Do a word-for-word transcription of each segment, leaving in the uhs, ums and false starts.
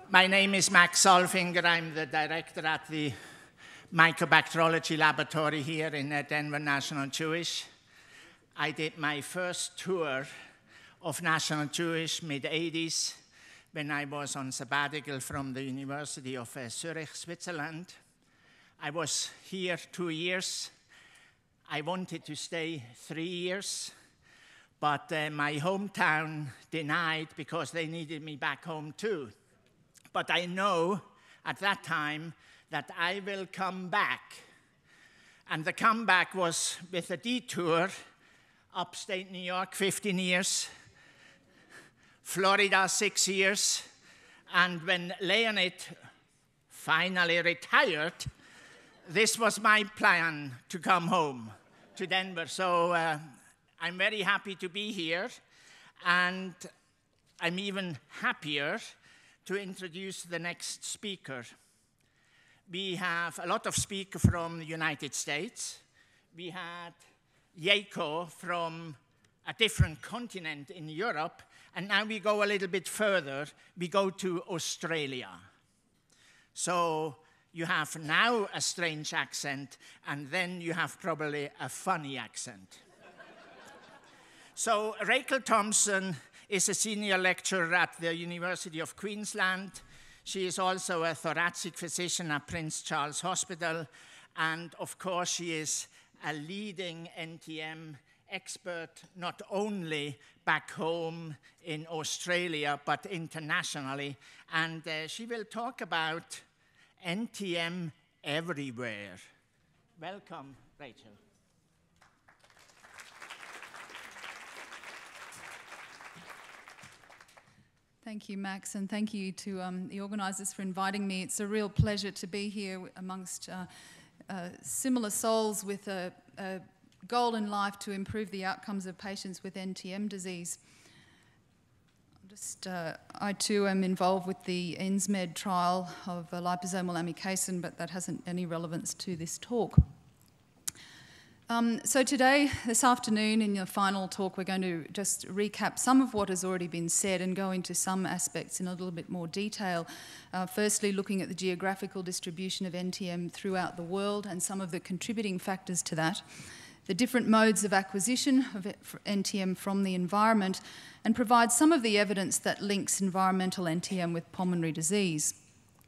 My name is Max Solfinger. I'm the director at the Microbacteriology Laboratory here in uh, Denver National Jewish. I did my first tour of National Jewish mid eighties when I was on sabbatical from the University of uh, Zurich, Switzerland. I was here two years. I wanted to stay three years, but uh, my hometown denied because they needed me back home too. But I know at that time that I will come back. And the comeback was with a detour, upstate New York, fifteen years, Florida, six years, and when Leonid finally retired, this was my plan to come home to Denver. So uh, I'm very happy to be here, and I'm even happier to introduce the next speaker. We have a lot of speakers from the United States. We had Jaco from a different continent in Europe, and now we go a little bit further. We go to Australia. So you have now a strange accent, and then you have probably a funny accent. So Rachel Thomson is a senior lecturer at the University of Queensland. She is also a thoracic physician at Prince Charles Hospital, and of course she is a leading N T M expert, not only back home in Australia, but internationally. And uh, she will talk about N T M Everywhere. Welcome, Rachel. Thank you, Max, and thank you to um, the organisers for inviting me. It's a real pleasure to be here amongst uh, uh, similar souls with a, a goal in life to improve the outcomes of patients with N T M disease. Just, uh, I too am involved with the N S M E D trial of uh, liposomal amikacin, but that hasn't any relevance to this talk. Um, so today, this afternoon, in your final talk, we're going to just recap some of what has already been said and go into some aspects in a little bit more detail. Uh, firstly, looking at the geographical distribution of N T M throughout the world and some of the contributing factors to that, the different modes of acquisition of N T M from the environment, and provide some of the evidence that links environmental N T M with pulmonary disease.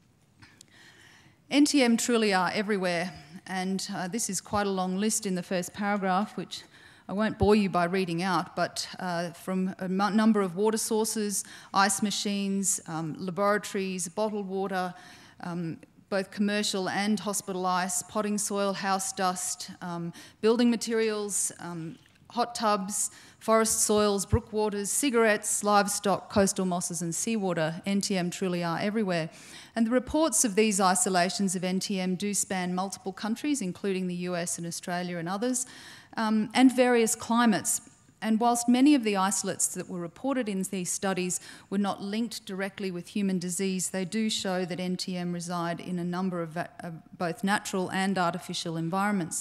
N T M truly are everywhere, and uh, this is quite a long list in the first paragraph, which I won't bore you by reading out, but uh, from a number of water sources, ice machines, um, laboratories, bottled water, um, both commercial and hospital ice, potting soil, house dust, um, building materials, um, hot tubs, forest soils, brook waters, cigarettes, livestock, coastal mosses and seawater. N T M truly are everywhere. And the reports of these isolations of N T M do span multiple countries, including the U S and Australia and others, um, and various climates. And whilst many of the isolates that were reported in these studies were not linked directly with human disease, they do show that N T M reside in a number of, of both natural and artificial environments.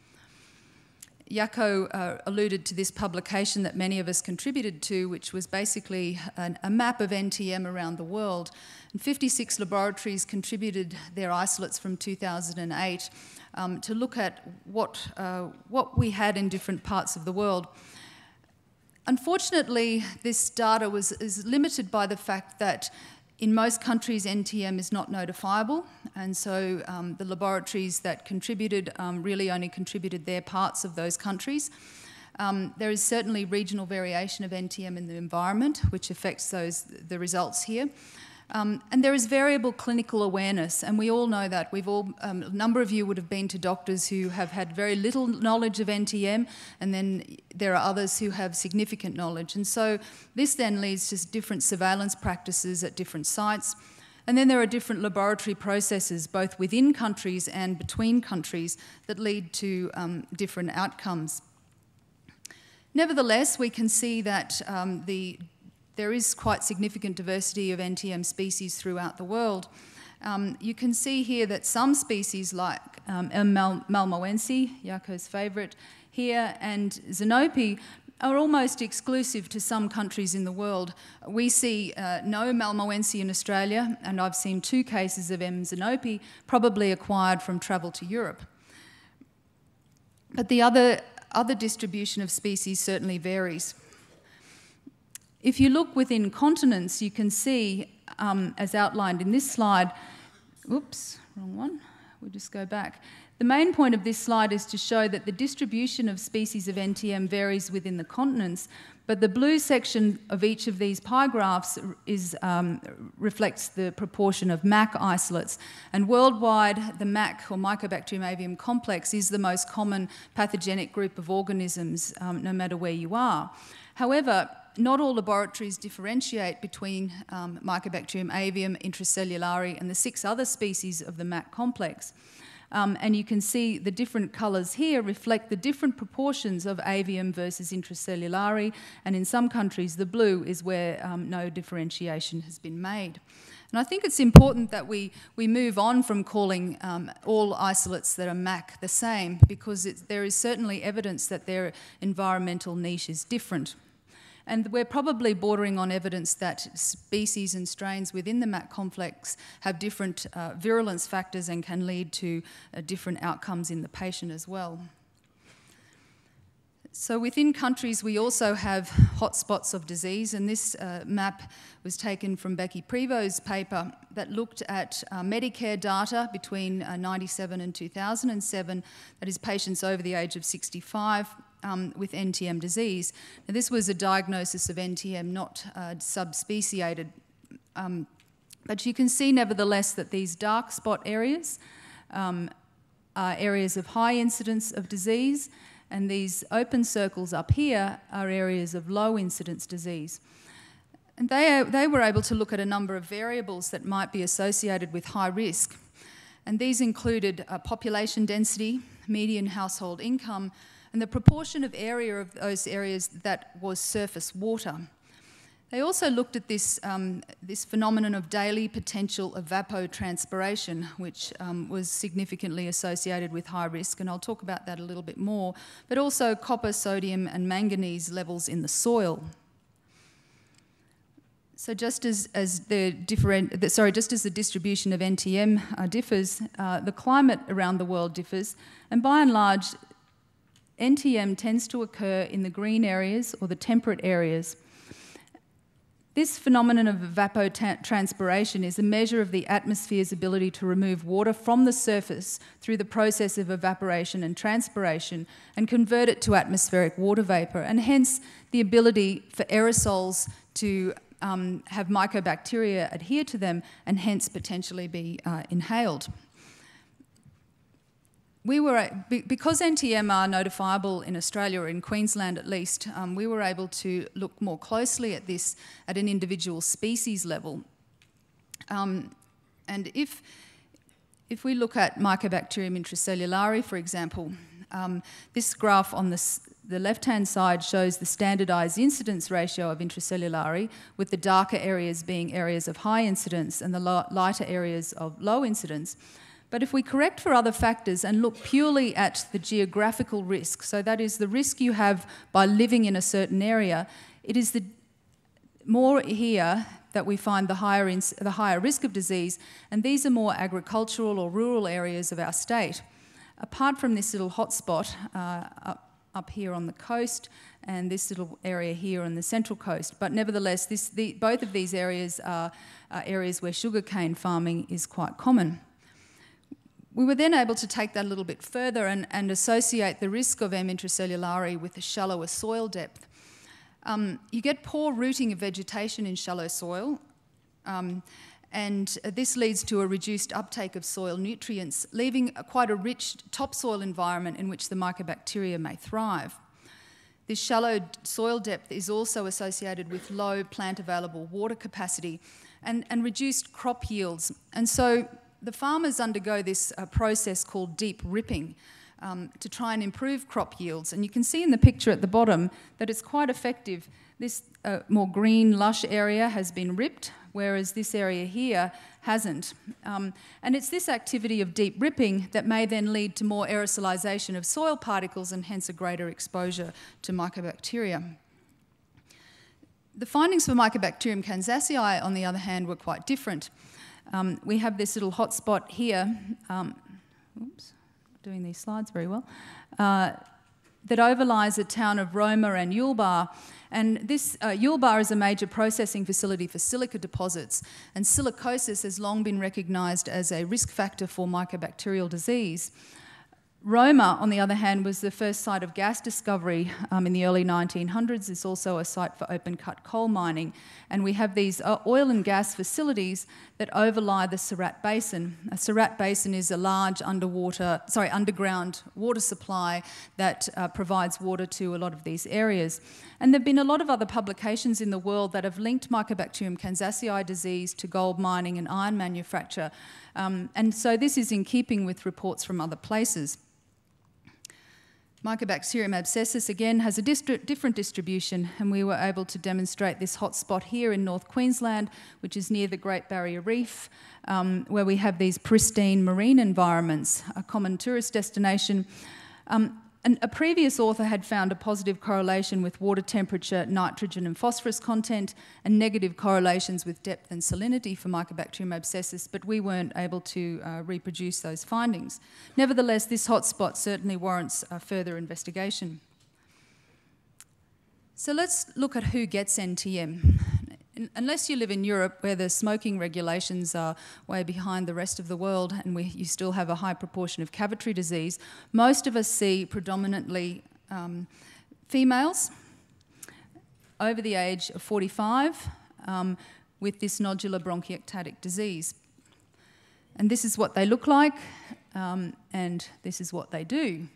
Jaco uh, alluded to this publication that many of us contributed to, which was basically an, a map of N T M around the world. And fifty-six laboratories contributed their isolates from two thousand eight um, to look at what, uh, what we had in different parts of the world. Unfortunately, this data was, is limited by the fact that in most countries, N T M is not notifiable, and so um, the laboratories that contributed um, really only contributed their parts of those countries. Um, there is certainly regional variation of N T M in the environment, which affects those, the results here. Um, and there is variable clinical awareness, and we all know that. We've all, um, a number of you would have been to doctors who have had very little knowledge of N T M, and then there are others who have significant knowledge. And so this then leads to different surveillance practices at different sites. And then there are different laboratory processes, both within countries and between countries, that lead to um, different outcomes. Nevertheless, we can see that um, the there is quite significant diversity of N T M species throughout the world. Um, you can see here that some species like um, M. malmoense, Jaco's favourite here, and Xenope are almost exclusive to some countries in the world. We see uh, no Malmoense in Australia, and I've seen two cases of M. xenopi, probably acquired from travel to Europe. But the other, other distribution of species certainly varies. If you look within continents, you can see, um, as outlined in this slide, oops, wrong one, we'll just go back. The main point of this slide is to show that the distribution of species of N T M varies within the continents, but the blue section of each of these pie graphs is, um, reflects the proportion of M A C isolates. And worldwide, the M A C, or Mycobacterium avium complex, is the most common pathogenic group of organisms, um, no matter where you are. However, not all laboratories differentiate between um, Mycobacterium avium, intracellulare, and the six other species of the M A C complex. Um, and you can see the different colours here reflect the different proportions of avium versus intracellulare, and in some countries the blue is where um, no differentiation has been made. And I think it's important that we, we move on from calling um, all isolates that are M A C the same, because it's, there is certainly evidence that their environmental niche is different. And we're probably bordering on evidence that species and strains within the M A C complex have different uh, virulence factors and can lead to uh, different outcomes in the patient as well. So within countries, we also have hotspots of disease, and this uh, map was taken from Becky Prevo's paper that looked at uh, Medicare data between uh, ninety-seven and two thousand seven, that is patients over the age of sixty-five, Um, with N T M disease. Now, this was a diagnosis of N T M, not uh, subspeciated, um, but you can see nevertheless that these dark spot areas um, are areas of high incidence of disease, and these open circles up here are areas of low incidence disease. And they, they were able to look at a number of variables that might be associated with high risk, and these included uh, population density, median household income, and the proportion of area of those areas that was surface water. They also looked at this, um, this phenomenon of daily potential evapotranspiration, which um, was significantly associated with high risk, and I'll talk about that a little bit more, but also copper, sodium, and manganese levels in the soil. So just as, as the different, the, sorry, just as the distribution of N T M uh, differs, uh, the climate around the world differs, and by and large, N T M tends to occur in the green areas or the temperate areas. This phenomenon of evapotranspiration is a measure of the atmosphere's ability to remove water from the surface through the process of evaporation and transpiration and convert it to atmospheric water vapour, and hence the ability for aerosols to um, have mycobacteria adhere to them and hence potentially be uh, inhaled. We were, because N T M are notifiable in Australia, or in Queensland at least, um, we were able to look more closely at this at an individual species level. Um, and if, if we look at Mycobacterium intracellulare, for example, um, this graph on this, the left-hand side shows the standardised incidence ratio of intracellulare, with the darker areas being areas of high incidence and the lighter areas of low incidence. But if we correct for other factors and look purely at the geographical risk, so that is the risk you have by living in a certain area, it is the more here that we find the higher, in, the higher risk of disease, and these are more agricultural or rural areas of our state. Apart from this little hotspot uh, up, up here on the coast, and this little area here on the central coast, but nevertheless, this, the, both of these areas are, are areas where sugarcane farming is quite common. We were then able to take that a little bit further and, and associate the risk of M. intracellulare with a shallower soil depth. Um, you get poor rooting of vegetation in shallow soil, um, and this leads to a reduced uptake of soil nutrients, leaving a, quite a rich topsoil environment in which the mycobacteria may thrive. This shallow soil depth is also associated with low plant available water capacity and, and reduced crop yields. And so the farmers undergo this uh, process called deep ripping um, to try and improve crop yields. And you can see in the picture at the bottom that it's quite effective This uh, more green, lush area has been ripped, whereas this area here hasn't. Um, and it's this activity of deep ripping that may then lead to more aerosolization of soil particles and hence a greater exposure to mycobacteria. The findings for Mycobacterium kansasii, on the other hand, were quite different. Um, we have this little hotspot here, um, oops, not doing these slides very well, uh, that overlies the town of Roma and Yulbar. And this uh, Yulbar is a major processing facility for silica deposits, and silicosis has long been recognised as a risk factor for mycobacterial disease. Roma, on the other hand, was the first site of gas discovery um, in the early nineteen hundreds. It's also a site for open-cut coal mining. And we have these uh, oil and gas facilities that overlie the Surat Basin. A Surat Basin is a large underwater, sorry, underground water supply that uh, provides water to a lot of these areas. And there have been a lot of other publications in the world that have linked Mycobacterium kansasii disease to gold mining and iron manufacture. Um, and so this is in keeping with reports from other places. Mycobacterium abscessus, again, has a distri different distribution, and we were able to demonstrate this hotspot here in North Queensland, which is near the Great Barrier Reef, um, where we have these pristine marine environments, a common tourist destination. Um, and a previous author had found a positive correlation with water temperature, nitrogen and phosphorus content, and negative correlations with depth and salinity for Mycobacterium abscessus, but we weren't able to uh, reproduce those findings. Nevertheless, this hotspot certainly warrants uh, further investigation. So let's look at who gets N T M. Unless you live in Europe, where the smoking regulations are way behind the rest of the world and we, you still have a high proportion of cavitary disease, most of us see predominantly um, females over the age of forty-five um, with this nodular bronchiectatic disease. And this is what they look like, um, and this is what they do.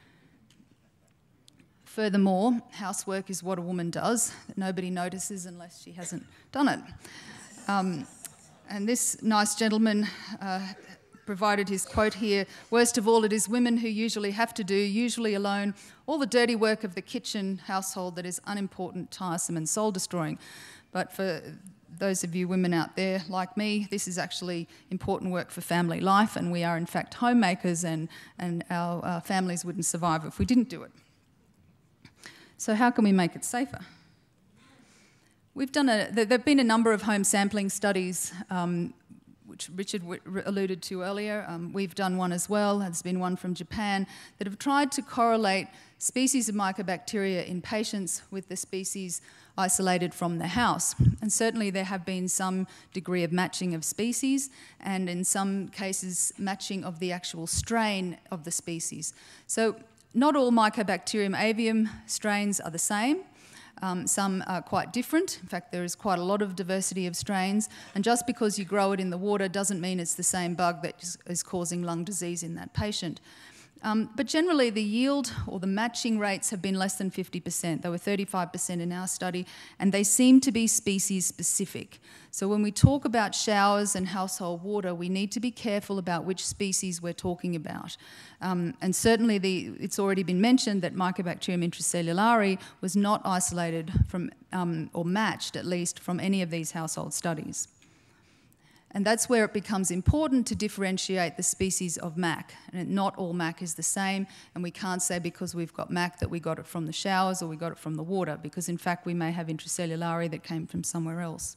Furthermore, housework is what a woman does, that nobody notices unless she hasn't done it. Um, and this nice gentleman uh, provided his quote here, "Worst of all, it is women who usually have to do, usually alone, all the dirty work of the kitchen household that is unimportant, tiresome and soul-destroying." But for those of you women out there like me, this is actually important work for family life, and we are in fact homemakers, and, and our uh, families wouldn't survive if we didn't do it. So how can we make it safer? We've done a, there have been a number of home sampling studies, um, which Richard alluded to earlier. Um, we've done one as well. There's been one from Japan that have tried to correlate species of mycobacteria in patients with the species isolated from the house. And certainly there have been some degree of matching of species, and in some cases matching of the actual strain of the species. So not all Mycobacterium avium strains are the same. Um, some are quite different. In fact, there is quite a lot of diversity of strains. And just because you grow it in the water doesn't mean it's the same bug that is causing lung disease in that patient. Um, but generally, the yield or the matching rates have been less than fifty percent. They were thirty-five percent in our study, and they seem to be species specific. So when we talk about showers and household water, we need to be careful about which species we're talking about. Um, and certainly, the, it's already been mentioned that Mycobacterium intracellulare was not isolated from, um, or matched at least, from any of these household studies. And that's where it becomes important to differentiate the species of mac. And not all mac is the same, and we can't say because we've got mac that we got it from the showers or we got it from the water, because in fact we may have intracellulare that came from somewhere else.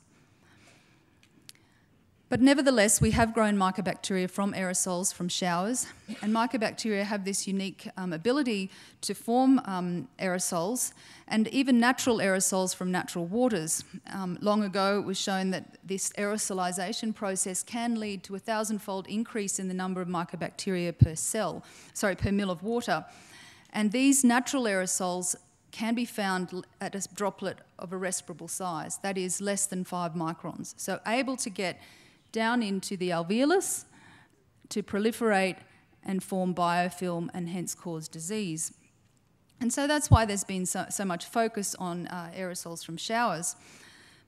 But nevertheless, we have grown mycobacteria from aerosols from showers, and mycobacteria have this unique um, ability to form um, aerosols, and even natural aerosols from natural waters. Um, long ago, it was shown that this aerosolization process can lead to a thousand-fold increase in the number of mycobacteria per cell, sorry, per mil of water. And these natural aerosols can be found at a droplet of a respirable size, that is less than five microns. So able to get down into the alveolus to proliferate and form biofilm and hence cause disease. And so that's why there's been so, so much focus on uh, aerosols from showers.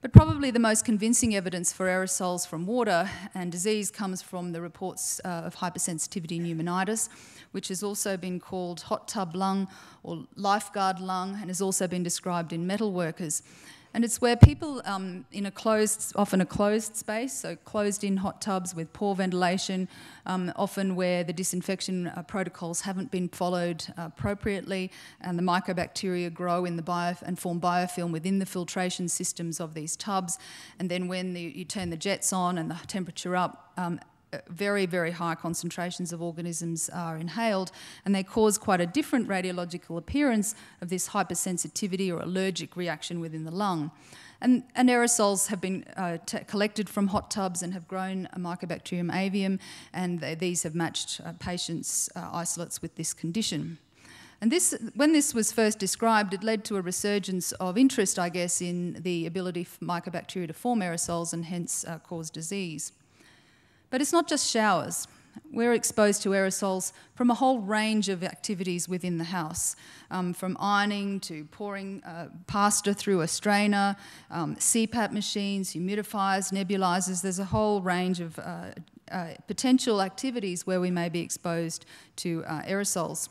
But probably the most convincing evidence for aerosols from water and disease comes from the reports uh, of hypersensitivity pneumonitis, which has also been called hot tub lung or lifeguard lung, and has also been described in metal workers. And it's where people um, in a closed, often a closed space, so closed-in hot tubs with poor ventilation, um, often where the disinfection uh, protocols haven't been followed uh, appropriately, and the mycobacteria grow in the bio and form biofilm within the filtration systems of these tubs. And then when the, you turn the jets on and the temperature up, um, very, very high concentrations of organisms are inhaled, and they cause quite a different radiological appearance of this hypersensitivity or allergic reaction within the lung. And, and aerosols have been uh, t collected from hot tubs and have grown a Mycobacterium avium, and they, these have matched uh, patients' uh, isolates with this condition. And this, when this was first described, it led to a resurgence of interest, I guess, in the ability for mycobacteria to form aerosols and hence uh, cause disease. But it's not just showers. We're exposed to aerosols from a whole range of activities within the house, um, from ironing to pouring uh, pasta through a strainer, um, C PAP machines, humidifiers, nebulizers. There's a whole range of uh, uh, potential activities where we may be exposed to uh, aerosols.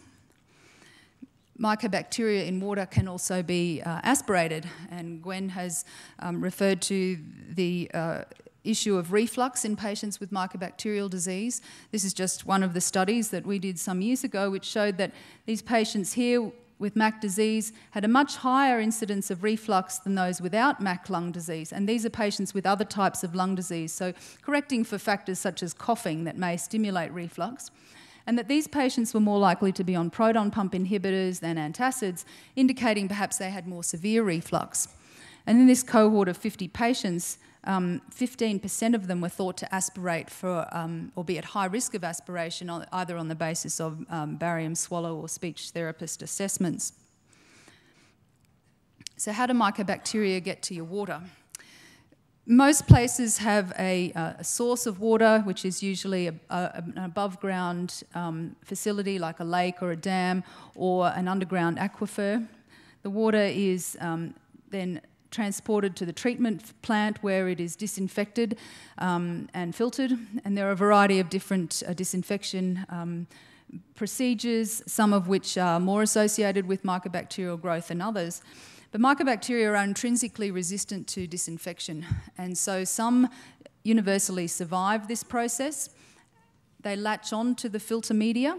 Mycobacteria in water can also be uh, aspirated, and Gwen has um, referred to the uh, issue of reflux in patients with mycobacterial disease. This is just one of the studies that we did some years ago, which showed that these patients here with M A C disease had a much higher incidence of reflux than those without M A C lung disease. And these are patients with other types of lung disease, so correcting for factors such as coughing that may stimulate reflux. And that these patients were more likely to be on proton pump inhibitors than antacids, indicating perhaps they had more severe reflux. And in this cohort of fifty patients, Um, fifteen percent of them were thought to aspirate for, um, or be at high risk of aspiration, on, either on the basis of um, barium swallow or speech therapist assessments. So how do mycobacteria get to your water? Most places have a, a source of water, which is usually a, a, an above-ground um, facility like a lake or a dam or an underground aquifer. The water is um, then transported to the treatment plant where it is disinfected um, and filtered, and there are a variety of different uh, disinfection um, procedures, some of which are more associated with mycobacterial growth than others. But mycobacteria are intrinsically resistant to disinfection, and so some universally survive this process. They latch on to the filter media,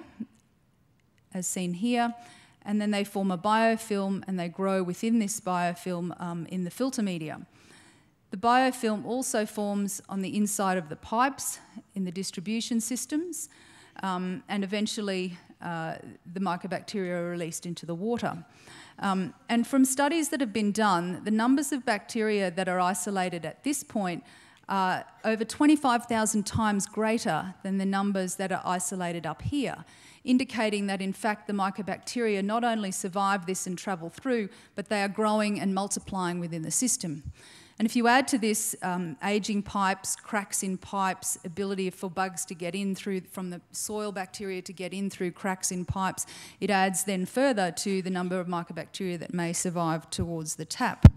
as seen here, and then they form a biofilm and they grow within this biofilm um, in the filter media. The biofilm also forms on the inside of the pipes in the distribution systems, um, and eventually uh, the mycobacteria are released into the water. Um, and from studies that have been done, the numbers of bacteria that are isolated at this point are over twenty-five thousand times greater than the numbers that are isolated up here, indicating that in fact the mycobacteria not only survive this and travel through, but they are growing and multiplying within the system. And if you add to this um, ageing pipes, cracks in pipes, ability for bugs to get in through, from the soil bacteria to get in through cracks in pipes, it adds then further to the number of mycobacteria that may survive towards the tap.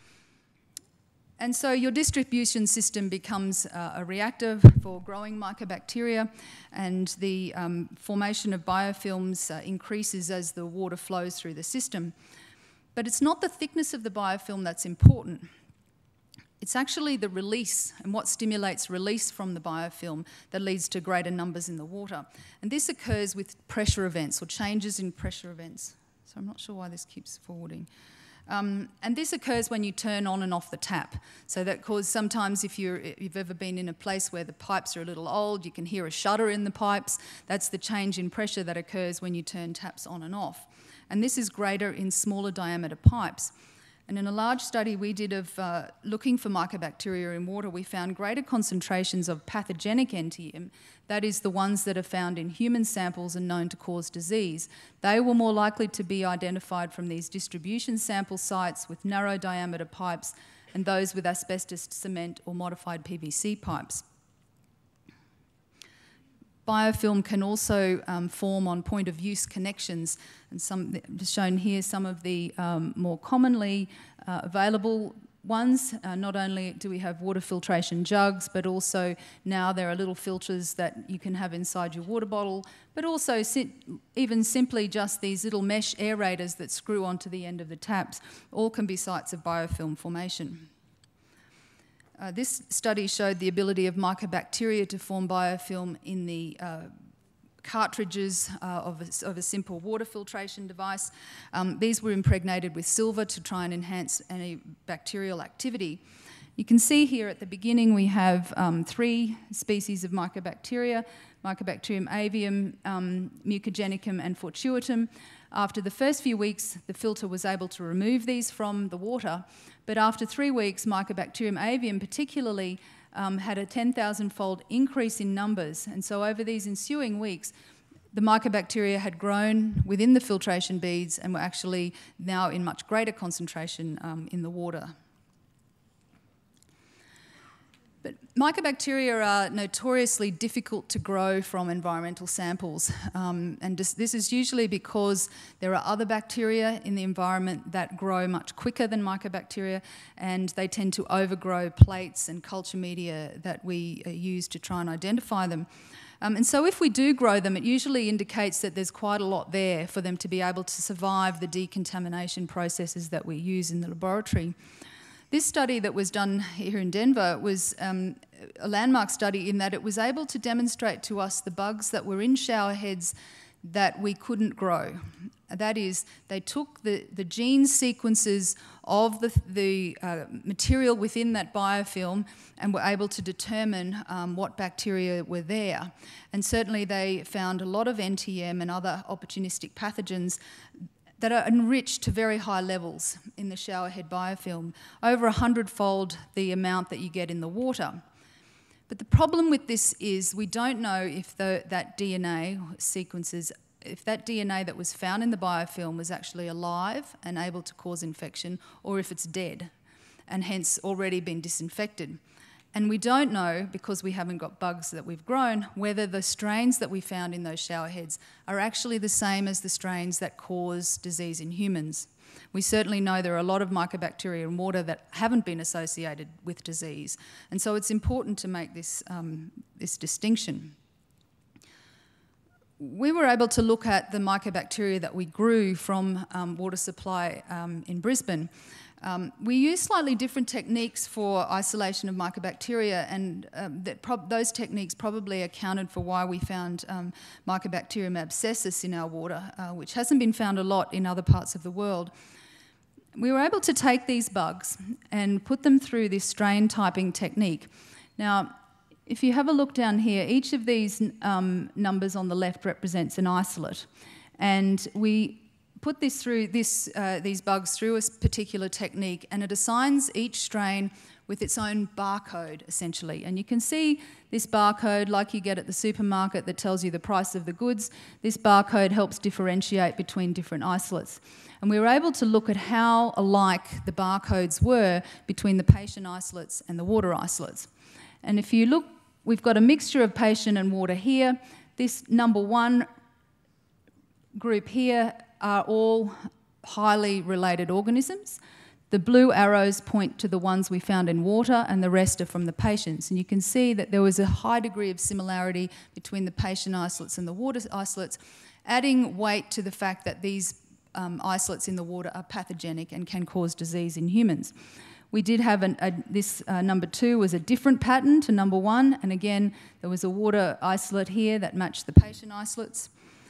And so your distribution system becomes uh, a reactor for growing mycobacteria, and the um, formation of biofilms uh, increases as the water flows through the system. But it's not the thickness of the biofilm that's important. It's actually the release and what stimulates release from the biofilm that leads to greater numbers in the water. And this occurs with pressure events or changes in pressure events. So I'm not sure why this keeps forwarding. Um, and this occurs when you turn on and off the tap. So that causes sometimes if, you're, if you've ever been in a place where the pipes are a little old, you can hear a shudder in the pipes. That's the change in pressure that occurs when you turn taps on and off. And this is greater in smaller diameter pipes. And in a large study we did of uh, looking for mycobacteria in water, we found greater concentrations of pathogenic N T M, that is the ones that are found in human samples and known to cause disease. They were more likely to be identified from these distribution sample sites with narrow diameter pipes and those with asbestos cement or modified P V C pipes. Biofilm can also um, form on point-of-use connections, and some shown here some of the um, more commonly uh, available ones. Uh, not only do we have water filtration jugs, but also now there are little filters that you can have inside your water bottle, but also si- even simply just these little mesh aerators that screw onto the end of the taps, all can be sites of biofilm formation. Uh, this study showed the ability of mycobacteria to form biofilm in the uh, cartridges uh, of, a, of a simple water filtration device. Um, these were impregnated with silver to try and enhance any bacterial activity. You can see here at the beginning we have um, three species of mycobacteria, Mycobacterium avium, um, Mucogenicum and fortuitum. After the first few weeks, the filter was able to remove these from the water, but after three weeks, Mycobacterium avium particularly um, had a ten thousand fold increase in numbers, and so over these ensuing weeks, the mycobacteria had grown within the filtration beads and were actually now in much greater concentration um, in the water. But mycobacteria are notoriously difficult to grow from environmental samples, um, and this, this is usually because there are other bacteria in the environment that grow much quicker than mycobacteria, and they tend to overgrow plates and culture media that we uh, use to try and identify them. Um, and so if we do grow them, it usually indicates that there's quite a lot there for them to be able to survive the decontamination processes that we use in the laboratory. This study that was done here in Denver was um, a landmark study in that it was able to demonstrate to us the bugs that were in shower heads that we couldn't grow. That is, they took the, the gene sequences of the, the uh, material within that biofilm and were able to determine um, what bacteria were there. And certainly they found a lot of N T M and other opportunistic pathogens that are enriched to very high levels in the showerhead biofilm, over a hundredfold the amount that you get in the water. But the problem with this is we don't know if the, that D N A sequences, if that D N A that was found in the biofilm was actually alive and able to cause infection, or if it's dead and hence already been disinfected. And we don't know, because we haven't got bugs that we've grown, whether the strains that we found in those showerheads are actually the same as the strains that cause disease in humans. We certainly know there are a lot of mycobacteria in water that haven't been associated with disease. And so it's important to make this, um, this distinction. We were able to look at the mycobacteria that we grew from um, water supply um, in Brisbane. Um, we use slightly different techniques for isolation of mycobacteria, and um, that prob those techniques probably accounted for why we found um, Mycobacterium abscessus in our water, uh, which hasn't been found a lot in other parts of the world. We were able to take these bugs and put them through this strain typing technique. Now, if you have a look down here, each of these um, numbers on the left represents an isolate, and we put this through this, uh, these bugs through a particular technique, and it assigns each strain with its own barcode, essentially. And you can see this barcode, like you get at the supermarket, that tells you the price of the goods. This barcode helps differentiate between different isolates. And we were able to look at how alike the barcodes were between the patient isolates and the water isolates. And if you look, we've got a mixture of patient and water here. This number one group here are all highly related organisms. The blue arrows point to the ones we found in water, and the rest are from the patients. And you can see that there was a high degree of similarity between the patient isolates and the water isolates, adding weight to the fact that these um, isolates in the water are pathogenic and can cause disease in humans. We did have an, a, this uh, number two was a different pattern to number one, and again there was a water isolate here that matched the patient isolates.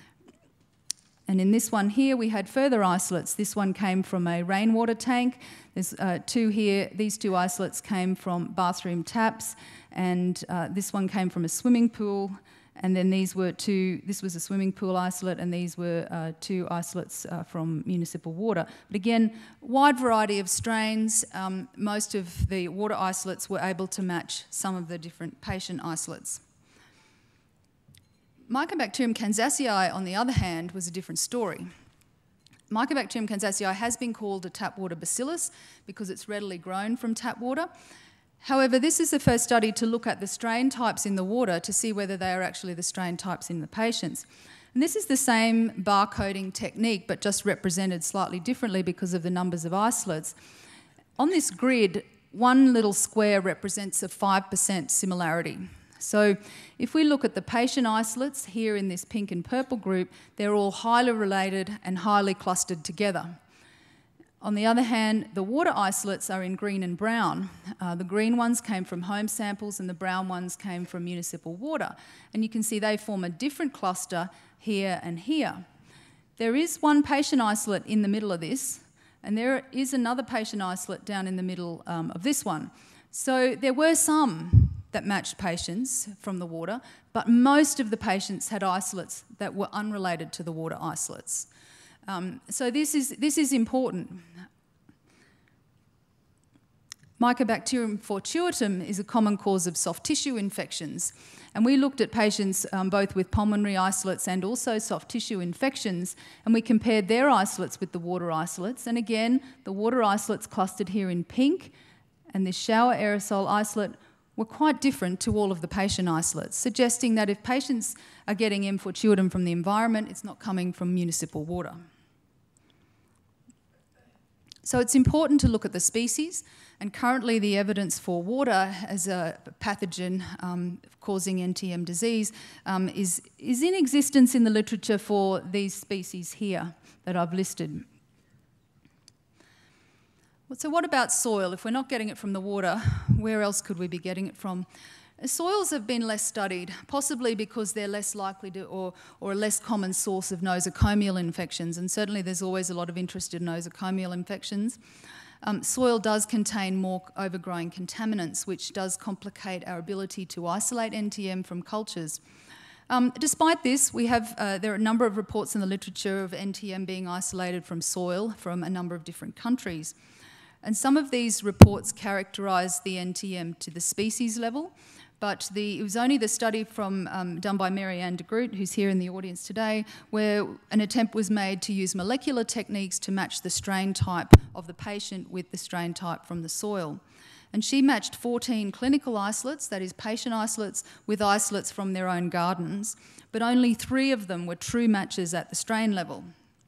And in this one here, we had further isolates. This one came from a rainwater tank. There's uh, two here. These two isolates came from bathroom taps, and uh, this one came from a swimming pool. And then these were two, this was a swimming pool isolate, and these were uh, two isolates uh, from municipal water. But again, wide variety of strains. Um, most of the water isolates were able to match some of the different patient isolates. Mycobacterium kansasii, on the other hand, was a different story. Mycobacterium kansasii has been called a tap water bacillus because it's readily grown from tap water. However, this is the first study to look at the strain types in the water to see whether they are actually the strain types in the patients. And this is the same barcoding technique, but just represented slightly differently because of the numbers of isolates. On this grid, one little square represents a five percent similarity. So if we look at the patient isolates here in this pink and purple group, they're all highly related and highly clustered together. On the other hand, the water isolates are in green and brown. Uh, the green ones came from home samples and the brown ones came from municipal water. And you can see they form a different cluster here and here. There is one patient isolate in the middle of this, and there is another patient isolate down in the middle um, of this one. So there were some that matched patients from the water, but most of the patients had isolates that were unrelated to the water isolates. Um, so this is, this is important. Mycobacterium fortuitum is a common cause of soft tissue infections, and we looked at patients um, both with pulmonary isolates and also soft tissue infections, and we compared their isolates with the water isolates, and again, the water isolates clustered here in pink, and this shower aerosol isolate were quite different to all of the patient isolates, suggesting that if patients are getting M. fortuitum from the environment, it's not coming from municipal water. So it's important to look at the species, and currently the evidence for water as a pathogen um, causing N T M disease um, is, is in existence in the literature for these species here that I've listed. So what about soil? If we're not getting it from the water, where else could we be getting it from? Soils have been less studied, possibly because they're less likely to, or, or a less common source of nosocomial infections, and certainly there's always a lot of interest in nosocomial infections. Um, soil does contain more overgrowing contaminants, which does complicate our ability to isolate N T M from cultures. Um, despite this, we have, uh, there are a number of reports in the literature of N T M being isolated from soil from a number of different countries. And some of these reports characterise the N T M to the species level, but the, it was only the study from, um, done by Marianne de Groot, who's here in the audience today, where an attempt was made to use molecular techniques to match the strain type of the patient with the strain type from the soil. And she matched fourteen clinical isolates, that is patient isolates, with isolates from their own gardens, but only three of them were true matches at the strain level.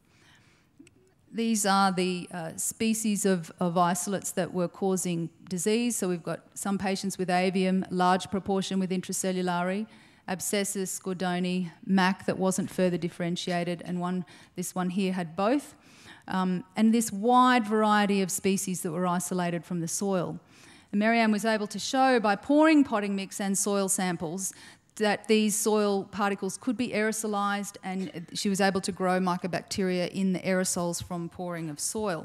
These are the uh, species of, of isolates that were causing disease. So we've got some patients with avium, large proportion with intracellulare, abscessus, Gordoni, M A C that wasn't further differentiated, and one, this one here had both. Um, and this wide variety of species that were isolated from the soil. And Marianne was able to show by pouring potting mix and soil samples that these soil particles could be aerosolized, and she was able to grow mycobacteria in the aerosols from pouring of soil.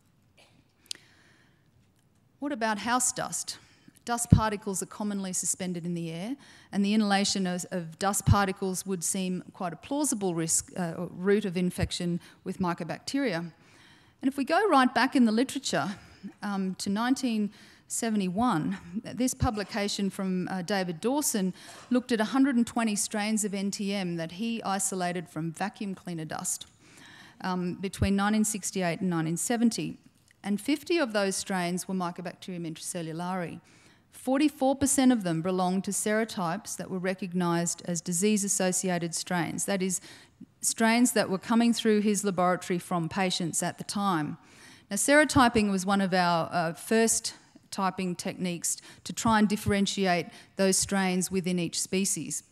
What about house dust? Dust particles are commonly suspended in the air, and the inhalation of, of dust particles would seem quite a plausible risk, uh, or route of infection with mycobacteria. And if we go right back in the literature um, to nineteen seventy-one, this publication from uh, David Dawson looked at one hundred twenty strains of N T M that he isolated from vacuum cleaner dust um, between nineteen sixty-eight and nineteen seventy. And fifty of those strains were Mycobacterium intracellulare. forty-four percent of them belonged to serotypes that were recognised as disease-associated strains, that is, strains that were coming through his laboratory from patients at the time. Now, serotyping was one of our uh, first typing techniques to try and differentiate those strains within each species.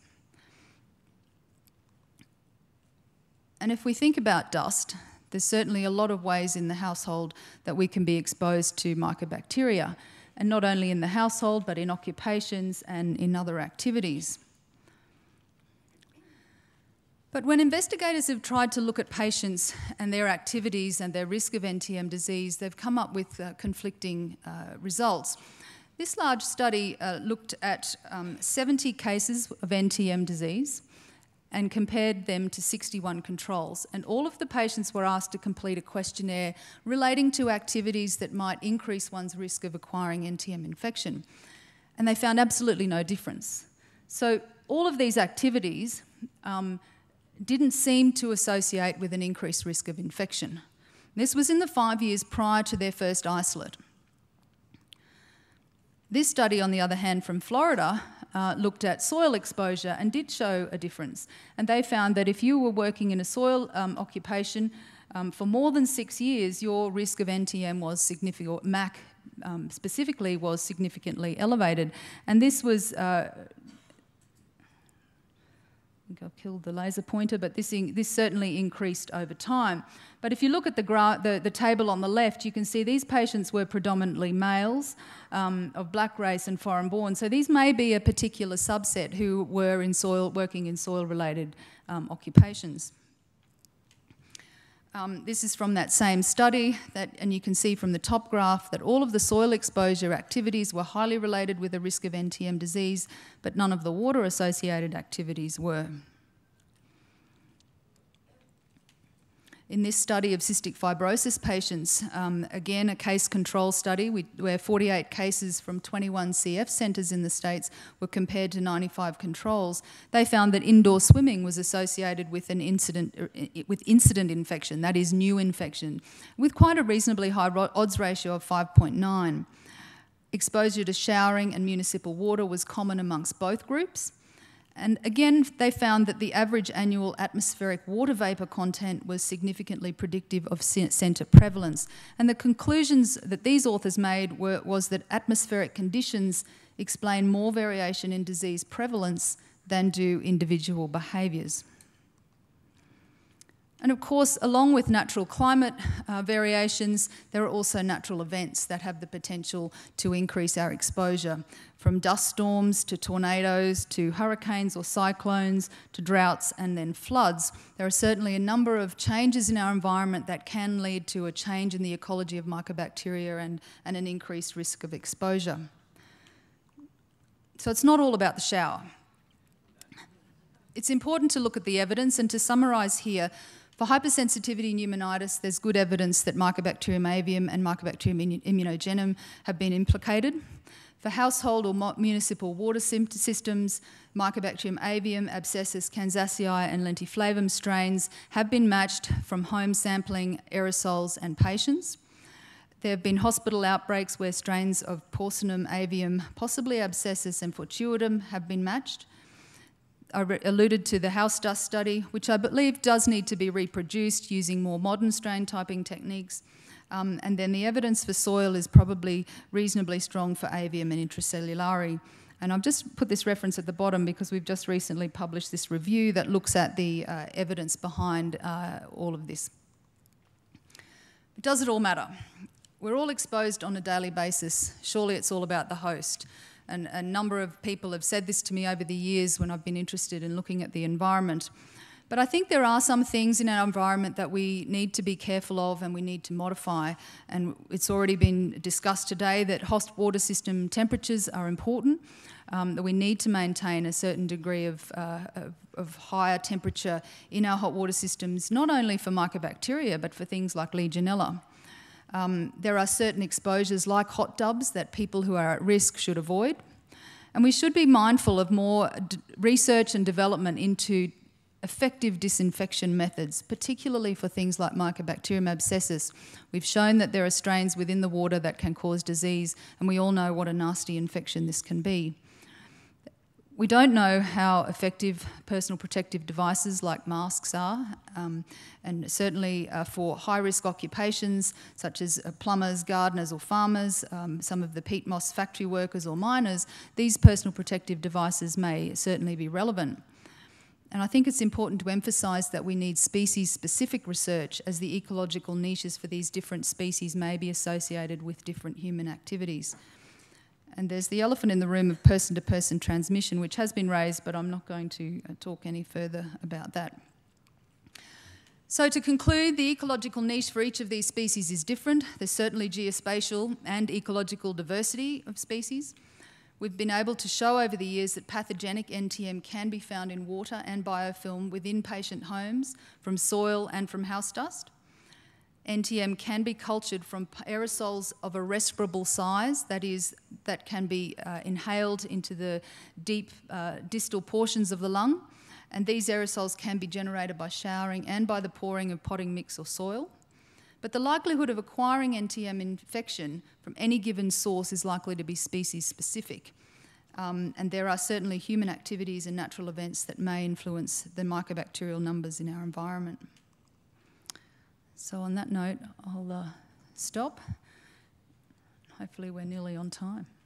And if we think about dust, there's certainly a lot of ways in the household that we can be exposed to mycobacteria, and not only in the household, but in occupations and in other activities. But when investigators have tried to look at patients and their activities and their risk of N T M disease, they've come up with uh, conflicting uh, results. This large study uh, looked at um, seventy cases of N T M disease and compared them to sixty-one controls. And all of the patients were asked to complete a questionnaire relating to activities that might increase one's risk of acquiring N T M infection. And they found absolutely no difference. So all of these activities um, didn't seem to associate with an increased risk of infection. This was in the five years prior to their first isolate. This study, on the other hand, from Florida, uh, looked at soil exposure and did show a difference. And they found that if you were working in a soil um, occupation um, for more than six years, your risk of N T M was significant, or M A C um, specifically was significantly elevated. And this was, uh, I think I've killed the laser pointer, but this, in, this certainly increased over time. But if you look at the, gra the, the table on the left, you can see these patients were predominantly males um, of black race and foreign-born. So these may be a particular subset who were in soil, working in soil-related um, occupations. Um, this is from that same study, that, and you can see from the top graph that all of the soil exposure activities were highly related with the risk of N T M disease, but none of the water-associated activities were. In this study of cystic fibrosis patients, um, again a case control study we, where forty-eight cases from twenty-one C F centres in the States were compared to ninety-five controls, they found that indoor swimming was associated with an incident, with incident infection, that is new infection, with quite a reasonably high odds ratio of five point nine. Exposure to showering and municipal water was common amongst both groups. And again, they found that the average annual atmospheric water vapour content was significantly predictive of centre prevalence. And the conclusions that these authors made were, was that atmospheric conditions explain more variation in disease prevalence than do individual behaviours. And of course, along with natural climate uh, variations, there are also natural events that have the potential to increase our exposure, from dust storms to tornadoes to hurricanes or cyclones to droughts and then floods. There are certainly a number of changes in our environment that can lead to a change in the ecology of mycobacteria and, and an increased risk of exposure. So it's not all about the shower. It's important to look at the evidence, and to summarise here, for hypersensitivity pneumonitis, there's good evidence that Mycobacterium avium and Mycobacterium immunogenum have been implicated. For household or municipal water systems, Mycobacterium avium, Abscessus, Kansasii and lentiflavum strains have been matched from home sampling aerosols and patients. There have been hospital outbreaks where strains of Porcinum avium, possibly Abscessus and Fortuitum, have been matched. I alluded to the house dust study, which I believe does need to be reproduced using more modern strain typing techniques. Um, and then the evidence for soil is probably reasonably strong for avium and intracellulari. And I've just put this reference at the bottom because we've just recently published this review that looks at the uh, evidence behind uh, all of this. Does it all matter? We're all exposed on a daily basis. Surely it's all about the host. And a number of people have said this to me over the years when I've been interested in looking at the environment. But I think there are some things in our environment that we need to be careful of and we need to modify. And it's already been discussed today that host water system temperatures are important, um, that we need to maintain a certain degree of, uh, of, of higher temperature in our hot water systems, not only for mycobacteria, but for things like Legionella. Um, there are certain exposures like hot tubs that people who are at risk should avoid. And we should be mindful of more d research and development into effective disinfection methods, particularly for things like Mycobacterium abscessus. We've shown that there are strains within the water that can cause disease, and we all know what a nasty infection this can be. We don't know how effective personal protective devices like masks are, um, and certainly uh, for high-risk occupations such as uh, plumbers, gardeners or farmers, um, some of the peat moss factory workers or miners, these personal protective devices may certainly be relevant. And I think it's important to emphasise that we need species-specific research, as the ecological niches for these different species may be associated with different human activities. And there's the elephant in the room of person-to-person transmission, which has been raised, but I'm not going to talk any further about that. So to conclude, the ecological niche for each of these species is different. There's certainly geospatial and ecological diversity of species. We've been able to show over the years that pathogenic N T M can be found in water and biofilm within patient homes, from soil and from house dust. N T M can be cultured from aerosols of a respirable size, that is, that can be uh, inhaled into the deep uh, distal portions of the lung, and these aerosols can be generated by showering and by the pouring of potting mix or soil. But the likelihood of acquiring N T M infection from any given source is likely to be species-specific, um, and there are certainly human activities and natural events that may influence the mycobacterial numbers in our environment. So on that note, I'll uh, stop. hopefully we're nearly on time.